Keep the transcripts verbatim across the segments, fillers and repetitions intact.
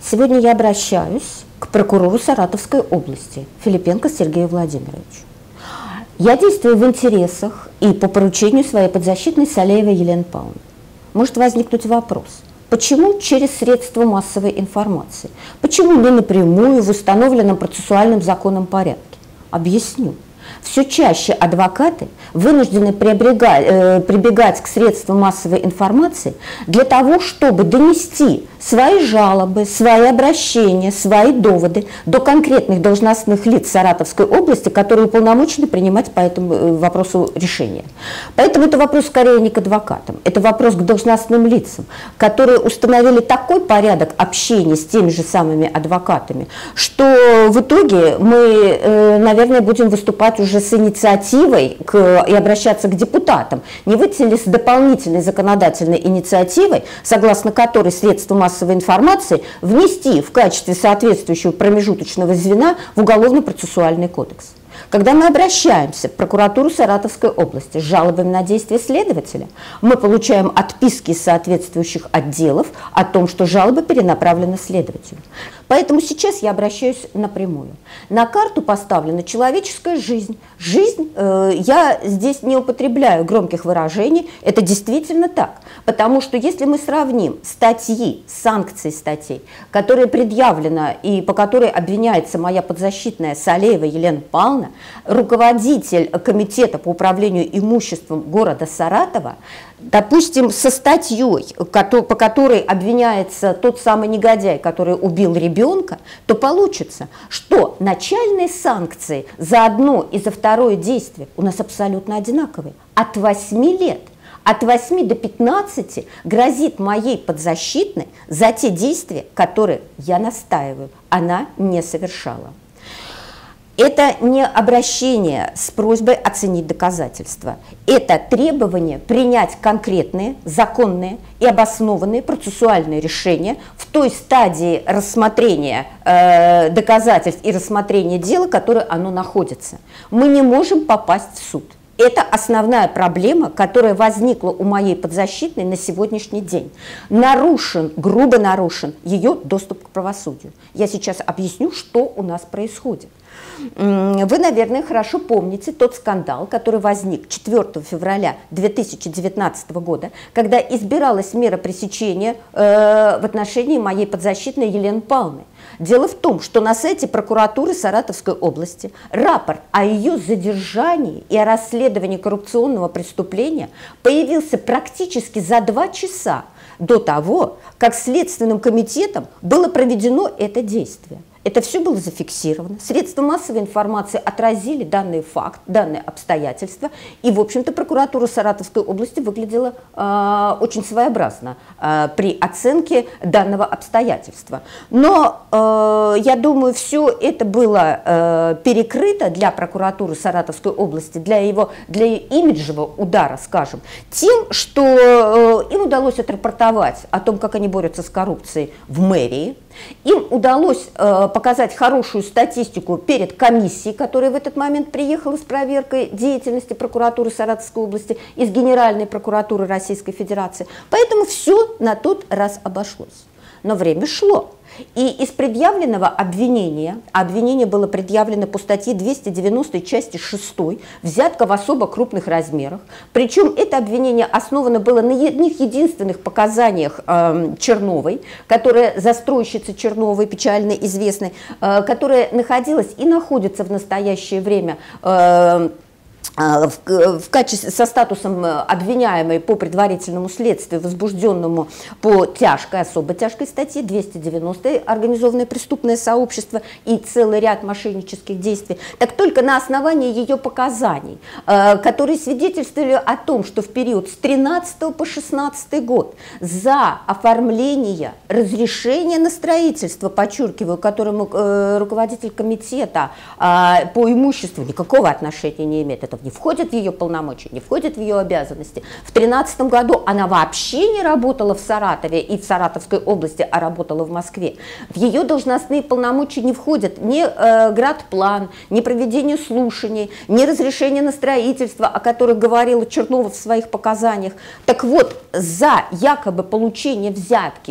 Сегодня я обращаюсь к прокурору Саратовской области Филипенко Сергею Владимировичу. Я действую в интересах и по поручению своей подзащитной Салеевой Елены Павловны. Может возникнуть вопрос, почему через средства массовой информации? Почему не напрямую в установленном процессуальным законом порядке? Объясню. Все чаще адвокаты вынуждены прибегать, э, прибегать к средствам массовой информации для того, чтобы донести свои жалобы, свои обращения, свои доводы до конкретных должностных лиц Саратовской области, которые уполномочены принимать по этому вопросу решения. Поэтому это вопрос скорее не к адвокатам, это вопрос к должностным лицам, которые установили такой порядок общения с теми же самыми адвокатами, что в итоге мы, э, наверное, будем выступать уже с инициативой к, и обращаться к депутатам, не выйти ли с дополнительной законодательной инициативой, согласно которой средства массовой информации внести в качестве соответствующего промежуточного звена в Уголовно-процессуальный кодекс. Когда мы обращаемся в прокуратуру Саратовской области с жалобами на действия следователя, мы получаем отписки из соответствующих отделов о том, что жалоба перенаправлена следователю. Поэтому сейчас я обращаюсь напрямую. На карту поставлена человеческая жизнь. Жизнь, э, я здесь не употребляю громких выражений, это действительно так. Потому что если мы сравним статьи, санкции статей, которые предъявлены и по которой обвиняется моя подзащитная Салеева Елена Павловна, руководитель комитета по управлению имуществом города Саратова, допустим, со статьей, по которой обвиняется тот самый негодяй, который убил ребенка, то получится, что начальные санкции за одно и за второе действие у нас абсолютно одинаковые. От восьми лет. От восьми до пятнадцати грозит моей подзащитной за те действия, которые, я настаиваю, она не совершала. Это не обращение с просьбой оценить доказательства. Это требование принять конкретные, законные и обоснованные процессуальные решения в той стадии рассмотрения э, доказательств и рассмотрения дела, в которой оно находится. Мы не можем попасть в суд. Это основная проблема, которая возникла у моей подзащитной на сегодняшний день. Нарушен, грубо нарушен ее доступ к правосудию. Я сейчас объясню, что у нас происходит. Вы, наверное, хорошо помните тот скандал, который возник четвёртого февраля две тысячи девятнадцатого года, когда избиралась мера пресечения э, в отношении моей подзащитной Елены Павловны. Дело в том, что на сайте прокуратуры Саратовской области рапорт о ее задержании и о расследовании коррупционного преступления появился практически за два часа до того, как Следственным комитетом было проведено это действие. Это все было зафиксировано. Средства массовой информации отразили данный факт, данные обстоятельства. И, в общем-то, прокуратура Саратовской области выглядела э, очень своеобразно э, при оценке данного обстоятельства. Но, э, я думаю, все это было э, перекрыто для прокуратуры Саратовской области, для его для имиджевого удара, скажем, тем, что э, им удалось отрапортовать о том, как они борются с коррупцией в мэрии. Им удалось э, показать хорошую статистику перед комиссией, которая в этот момент приехала с проверкой деятельности прокуратуры Саратовской области из Генеральной прокуратуры Российской Федерации. Поэтому все на тот раз обошлось. Но время шло. И из предъявленного обвинения, обвинение было предъявлено по статье двести девяносто части шестой, взятка в особо крупных размерах. Причем это обвинение основано было на одних единственных показаниях э, Черновой, которая застройщица Черновой, печально известной, э, которая находилась и находится в настоящее время э, В, в качестве, со статусом обвиняемой по предварительному следствию, возбужденному по тяжкой, особо тяжкой статье двести девяносто организованное преступное сообщество и целый ряд мошеннических действий, так только на основании ее показаний, э, которые свидетельствовали о том, что в период с тринадцатого по шестнадцатый год за оформление разрешения на строительство, подчеркиваю, которому э, руководитель комитета э, по имуществу никакого отношения не имеет, это не входит в ее полномочия, не входит в ее обязанности. В две тысячи тринадцатом году она вообще не работала в Саратове и в Саратовской области, а работала в Москве. В ее должностные полномочия не входят ни э, градплан, ни проведение слушаний, ни разрешение на строительство, о которых говорила Чернова в своих показаниях. Так вот, за якобы получение взятки в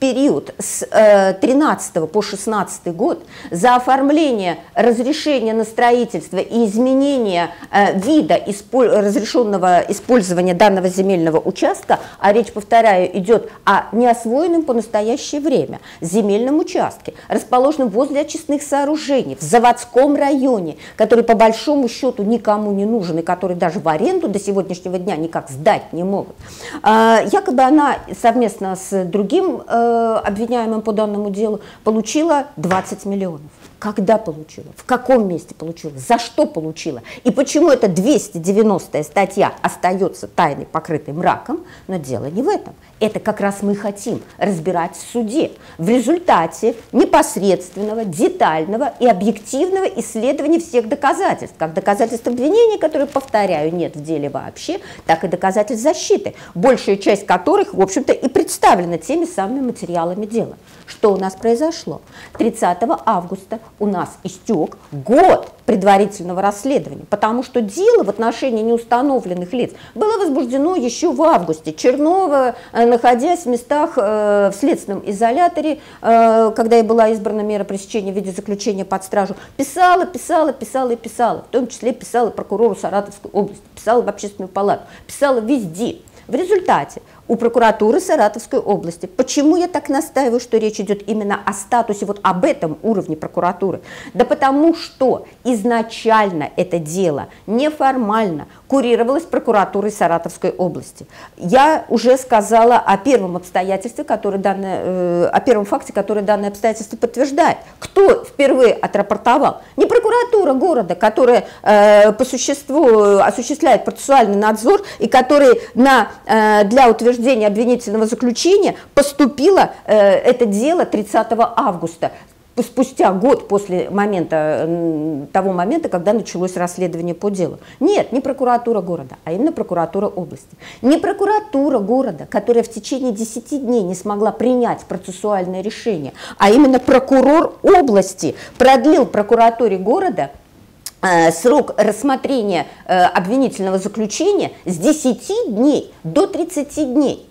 период с э, тринадцатого по шестнадцатый год за оформление разрешения на строительство и изменение э, вида исполь... разрешенного использования данного земельного участка, а речь, повторяю, идет о неосвоенном по настоящее время земельном участке, расположенном возле очистных сооружений в заводском районе, который по большому счету никому не нужен и который даже в аренду до сегодняшнего дня никак сдать не могут. Э, якобы она совместно с другим э, обвиняемым по данному делу получила двадцать миллионов. Когда получила? В каком месте получила? За что получила? И почему эта двести девяностая статья остается тайной, покрытой мраком? Но дело не в этом. Это как раз мы хотим разбирать в суде. В результате непосредственного, детального и объективного исследования всех доказательств. Как доказательств обвинения, которые, повторяю, нет в деле вообще, так и доказательств защиты, большая часть которых, в общем-то, и представлена теми самыми материалами дела. Что у нас произошло? тридцатого августа у нас истек год предварительного расследования, потому что дело в отношении неустановленных лиц было возбуждено еще в августе. Чернова, находясь в местах э, в следственном изоляторе, э, когда ей была избрана мера пресечения в виде заключения под стражу, писала, писала, писала и писала, в том числе писала прокурору Саратовской области, писала в общественную палату, писала везде. В результате у прокуратуры Саратовской области, почему я так настаиваю, что речь идет именно о статусе, вот об этом уровне прокуратуры? Да потому что изначально это дело неформально курировалось прокуратурой Саратовской области. Я уже сказала о первом обстоятельстве, которое данное, э, о первом факте, который данное обстоятельство подтверждает. Кто впервые отрапортовал? Не прокуратура города, которая э, по существу осуществляет процессуальный надзор и который на, э, для утверждения обвинительного заключения поступило э, это дело тридцатого августа. Спустя год после момента, того момента, когда началось расследование по делу. Нет, не прокуратура города, а именно прокуратура области. Не прокуратура города, которая в течение десяти дней не смогла принять процессуальное решение, а именно прокурор области продлил прокуратуре города э, срок рассмотрения э, обвинительного заключения с десяти дней до тридцати дней.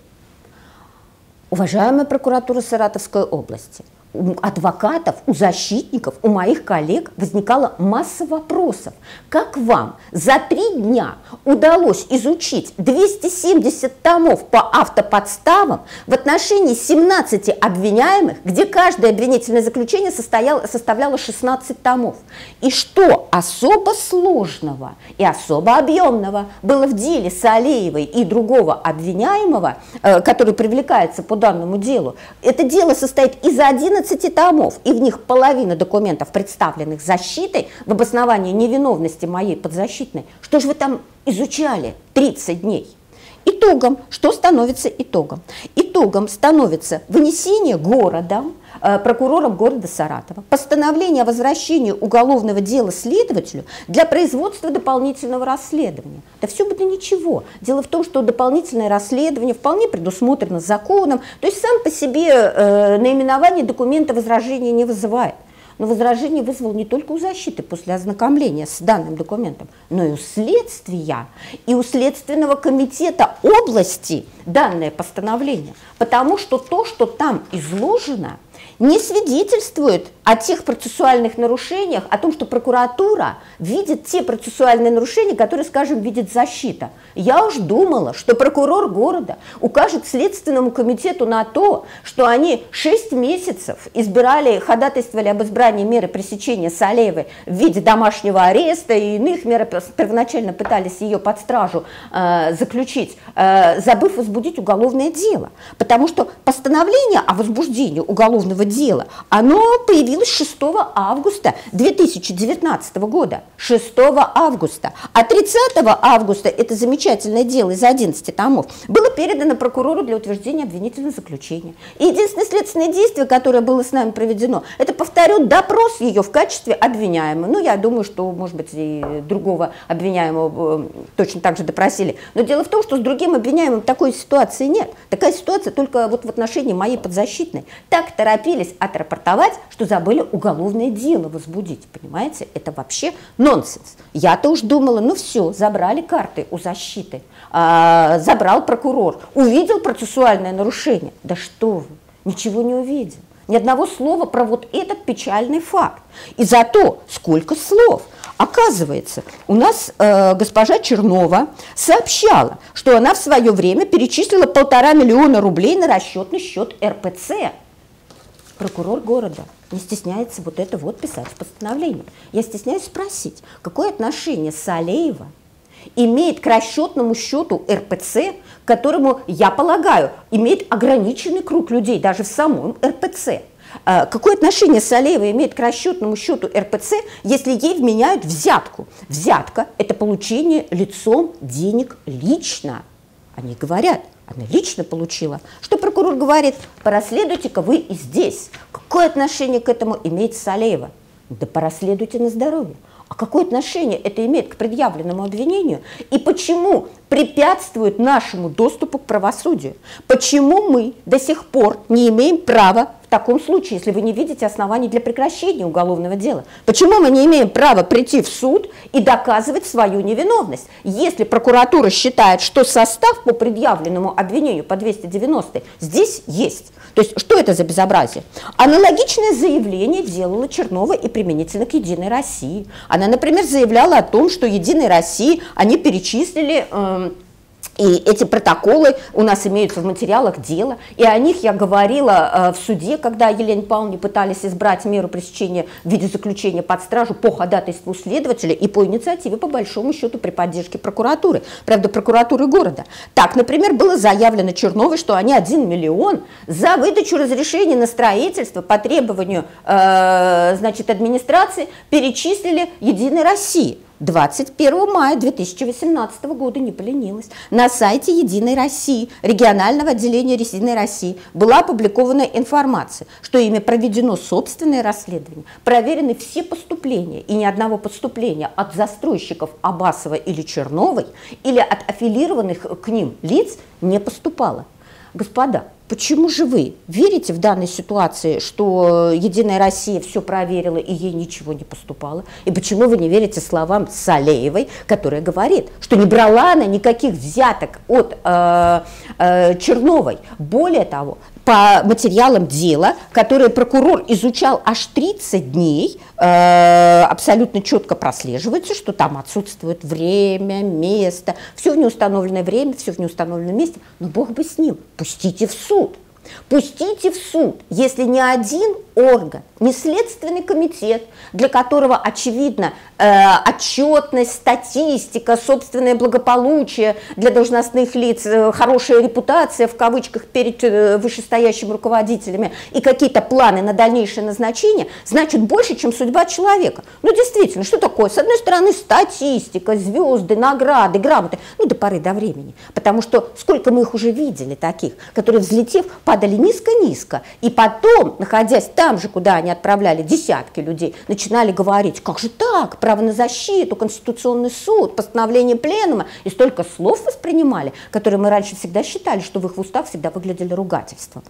Уважаемая прокуратура Саратовской области, у адвокатов, у защитников, у моих коллег возникала масса вопросов. Как вам за три дня удалось изучить двести семьдесят томов по автоподставам в отношении семнадцати обвиняемых, где каждое обвинительное заключение состояло, составляло шестнадцать томов? И что особо сложного и особо объемного было в деле Салеевой и другого обвиняемого, э, который привлекается по данному делу? Это дело состоит из одиннадцати томов, и в них половина документов, представленных защитой в обосновании невиновности моей подзащитной. Что же вы там изучали тридцать дней? Итогом, что становится итогом? Итогом становится вынесение городом, э, прокурором города Саратова, постановление о возвращении уголовного дела следователю для производства дополнительного расследования. Да все бы да ничего. Дело в том, что дополнительное расследование вполне предусмотрено законом, то есть сам по себе э, наименование документа возражения не вызывает. Но возражение вызвал не только у защиты после ознакомления с данным документом, но и у следствия, и у Следственного комитета области данное постановление. Потому что то, что там изложено, не свидетельствует о тех процессуальных нарушениях, о том, что прокуратура видит те процессуальные нарушения, которые, скажем, видит защита. Я уж думала, что прокурор города укажет Следственному комитету на то, что они шесть месяцев избирали, ходатайствовали об избрании меры пресечения Салеевой в виде домашнего ареста и иных мер, первоначально пытались ее под стражу э, заключить, э, забыв возбудить уголовное дело. Потому что постановление о возбуждении уголовного дела, оно появилось шестого августа две тысячи девятнадцатого года. шестого августа. А тридцатого августа это замечательное дело из одиннадцати томов было передано прокурору для утверждения обвинительного заключения. И единственное следственное действие, которое было с нами проведено, это, повторю, допрос ее в качестве обвиняемого. Ну, я думаю, что, может быть, и другого обвиняемого точно так же допросили. Но дело в том, что с другим обвиняемым такой ситуации нет. Такая ситуация только вот в отношении моей подзащитной. Так торопились отрапортовать, что забыли уголовное дело возбудить, понимаете? Это вообще нонсенс. Я-то уж думала, ну все, забрали карты у защиты, а, забрал прокурор, увидел процессуальное нарушение. Да что вы, ничего не увидим. Ни одного слова про вот этот печальный факт. И зато сколько слов. Оказывается, у нас э, госпожа Чернова сообщала, что она в свое время перечислила полтора миллиона рублей на расчетный счет эр пэ цэ. Прокурор города не стесняется вот это вот писать в постановлении. Я стесняюсь спросить, какое отношение Салеева имеет к расчетному счету эр пэ цэ, которому, я полагаю, имеет ограниченный круг людей даже в самом эр пэ цэ. Какое отношение Салеева имеет к расчетному счету эр пэ цэ, если ей вменяют взятку? Взятка – это получение лицом денег лично. Они говорят, она лично получила. Что прокурор говорит? Порасследуйте-ка вы и здесь. Какое отношение к этому имеет Салеева? Да порасследуйте на здоровье. А какое отношение это имеет к предъявленному обвинению? И почему препятствует нашему доступу к правосудию? Почему мы до сих пор не имеем права в таком случае, если вы не видите оснований для прекращения уголовного дела? Почему мы не имеем права прийти в суд и доказывать свою невиновность? Если прокуратура считает, что состав по предъявленному обвинению по двести девяностой здесь есть. То есть что это за безобразие? Аналогичное заявление делала Чернова и применительно к «Единой России». Она, например, заявляла о том, что «Единой России» они перечислили... Э, И эти протоколы у нас имеются в материалах дела, и о них я говорила э, в суде, когда Елене Павловне пытались избрать меру пресечения в виде заключения под стражу по ходатайству следователя и по инициативе, по большому счету, при поддержке прокуратуры, правда, прокуратуры города. Так, например, было заявлено Черновой, что они один миллион за выдачу разрешения на строительство по требованию э, значит, администрации перечислили «Единой России». двадцать первого мая две тысячи восемнадцатого года, не поленилась, на сайте «Единой России», регионального отделения «Единой России» была опубликована информация, что ими проведено собственное расследование, проверены все поступления, и ни одного поступления от застройщиков Абасова или Черновой, или от аффилированных к ним лиц не поступало. Господа, почему же вы верите в данной ситуации, что «Единая Россия» все проверила и ей ничего не поступало? И почему вы не верите словам Салеевой, которая говорит, что не брала она никаких взяток от э, э, Черновой? Более того, по материалам дела, которые прокурор изучал аж тридцать дней, э, абсолютно четко прослеживается, что там отсутствует время, место, все в неустановленное время, все в неустановленном месте, но бог бы с ним, пустите в суд. Пустите в суд, если ни один орган, ни Следственный комитет, для которого очевидно э, отчетность, статистика, собственное благополучие для должностных лиц, э, хорошая репутация в кавычках перед э, вышестоящими руководителями и какие-то планы на дальнейшее назначение, значит больше, чем судьба человека. Ну действительно, что такое? С одной стороны статистика, звезды, награды, грамоты, ну до поры до времени, потому что сколько мы их уже видели таких, которые, взлетев, падали низко-низко, и потом, находясь там же, куда они отправляли десятки людей, начинали говорить, как же так, право на защиту, Конституционный суд, постановление пленума, и столько слов воспринимали, которые мы раньше всегда считали, что в их устах всегда выглядели ругательством.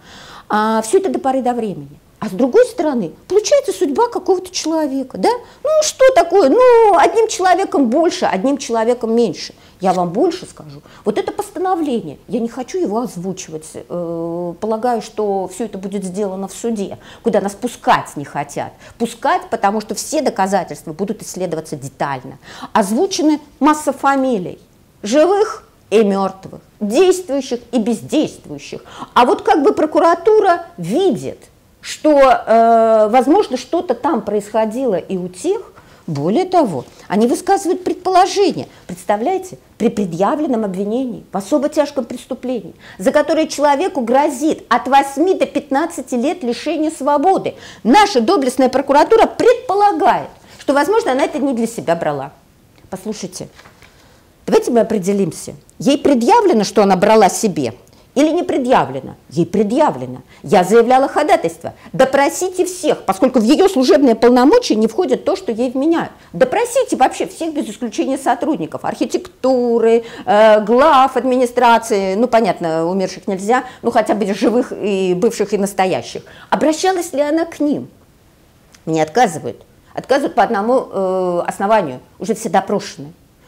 А все это до поры до времени. А с другой стороны, получается судьба какого-то человека, да? Ну что такое? Ну одним человеком больше, одним человеком меньше. Я вам больше скажу. Вот это постановление, я не хочу его озвучивать, э, полагаю, что все это будет сделано в суде, куда нас пускать не хотят. Пускать, потому что все доказательства будут исследоваться детально. Озвучены масса фамилий, живых и мертвых, действующих и бездействующих. А вот как бы прокуратура видит, что, э, возможно, что-то там происходило и у тех, более того, они высказывают предположение, представляете, при предъявленном обвинении в особо тяжком преступлении, за которое человеку грозит от восьми до пятнадцати лет лишения свободы. Наша доблестная прокуратура предполагает, что, возможно, она это не для себя брала. Послушайте, давайте мы определимся. Ей предъявлено, что она брала себе, или не предъявлено? Ей предъявлено. Я заявляла ходатайство. Допросите всех, поскольку в ее служебные полномочия не входит то, что ей вменяют. Допросите вообще всех без исключения сотрудников, архитектуры, э, глав администрации, ну понятно, умерших нельзя, ну хотя бы живых и бывших и настоящих. Обращалась ли она к ним? Мне отказывают. Отказывают по одному э, основанию, уже все допрошены.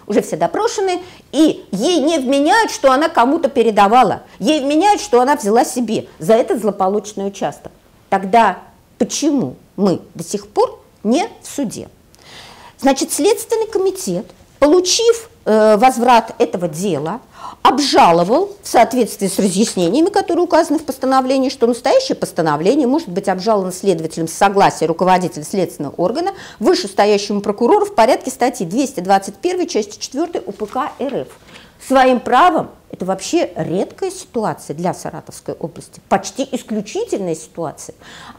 уже все допрошены, и ей не вменяют, что она кому-то передавала, ей вменяют, что она взяла себе за этот злополучный участок. Тогда почему мы до сих пор не в суде? Значит, Следственный комитет, получив э, возврат этого дела, обжаловал в соответствии с разъяснениями, которые указаны в постановлении, что настоящее постановление может быть обжаловано следователем с согласия руководителя следственного органа вышестоящему прокурору в порядке статьи двести двадцать первой части четвёртой УПК РФ. Своим правом это вообще редкая ситуация для Саратовской области, почти исключительная ситуация.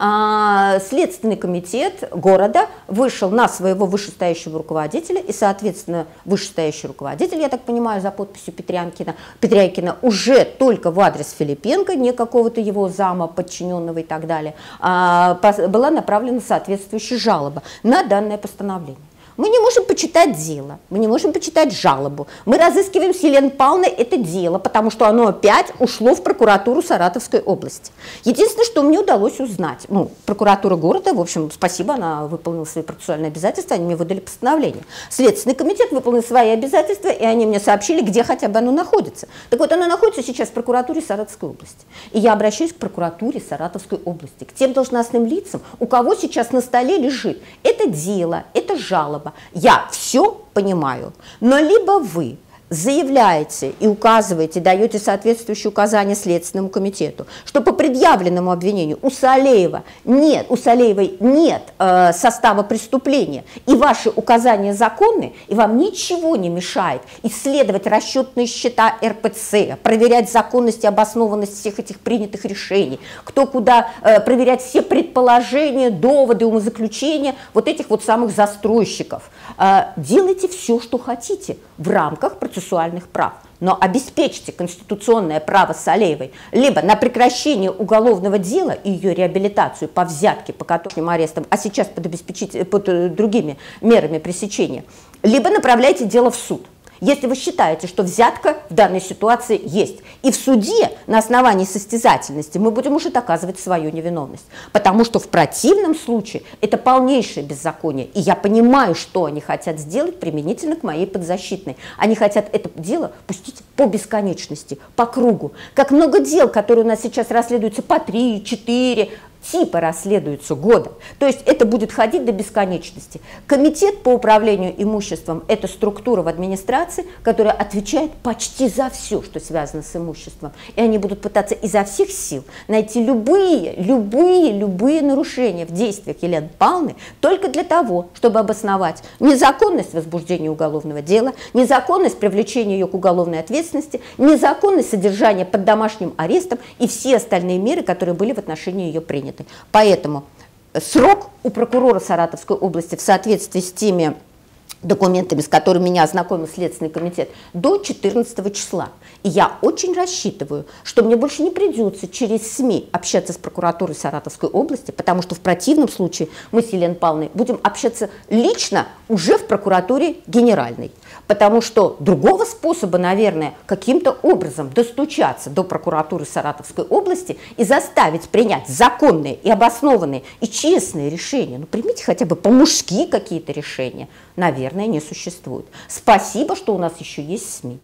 А, Следственный комитет города вышел на своего вышестоящего руководителя, и, соответственно, вышестоящий руководитель, я так понимаю, за подписью Петрянкина, Петрякина уже только в адрес Филипенко, не какого-то его зама, подчиненного и так далее, а, была направлена соответствующая жалоба на данное постановление. Мы не можем почитать дело, мы не можем почитать жалобу. Мы разыскиваем с Еленой Павловной это дело, потому что оно опять ушло в прокуратуру Саратовской области. Единственное, что мне удалось узнать, ну, прокуратура города, в общем, спасибо, она выполнила свои процессуальные обязательства, они мне выдали постановление. Следственный комитет выполнил свои обязательства, и они мне сообщили, где хотя бы оно находится. Так вот, оно находится сейчас в прокуратуре Саратовской области. И я обращаюсь к прокуратуре Саратовской области, к тем должностным лицам, у кого сейчас на столе лежит это дело, это жалоба. Я все понимаю, но либо вы заявляете и указываете, даете соответствующие указания Следственному комитету, что по предъявленному обвинению у Салеева нет, у Салеевой нет э, состава преступления, и ваши указания законны, и вам ничего не мешает исследовать расчетные счета эр пэ цэ, проверять законность и обоснованность всех этих принятых решений, кто куда, э, проверять все предположения, доводы, умозаключения вот этих вот самых застройщиков. Э, делайте все, что хотите в рамках процессуальных прав, но обеспечьте конституционное право Салеевой либо на прекращение уголовного дела и ее реабилитацию по взятке, по которым арестам, а сейчас под, обеспечить, под другими мерами пресечения, либо направляйте дело в суд. Если вы считаете, что взятка в данной ситуации есть, и в суде на основании состязательности мы будем уже доказывать свою невиновность, потому что в противном случае это полнейшее беззаконие, и я понимаю, что они хотят сделать применительно к моей подзащитной. Они хотят это дело пустить по бесконечности, по кругу. Как много дел, которые у нас сейчас расследуются по три, четыре, типа расследуются года. То есть это будет ходить до бесконечности. Комитет по управлению имуществом – это структура в администрации, которая отвечает почти за все, что связано с имуществом. И они будут пытаться изо всех сил найти любые, любые, любые нарушения в действиях Елены Павловны только для того, чтобы обосновать незаконность возбуждения уголовного дела, незаконность привлечения ее к уголовной ответственности, незаконность содержания под домашним арестом и все остальные меры, которые были в отношении ее приняты. Поэтому срок у прокурора Саратовской области в соответствии с теми документами, с которыми меня ознакомил Следственный комитет, до четырнадцатого числа. И я очень рассчитываю, что мне больше не придется через СМИ общаться с прокуратурой Саратовской области, потому что в противном случае мы с Еленой Павловной будем общаться лично уже в прокуратуре генеральной. Потому что другого способа, наверное, каким-то образом достучаться до прокуратуры Саратовской области и заставить принять законные и обоснованные и честные решения, ну примите хотя бы по-мужски какие-то решения, наверное, не существует. Спасибо, что у нас еще есть СМИ.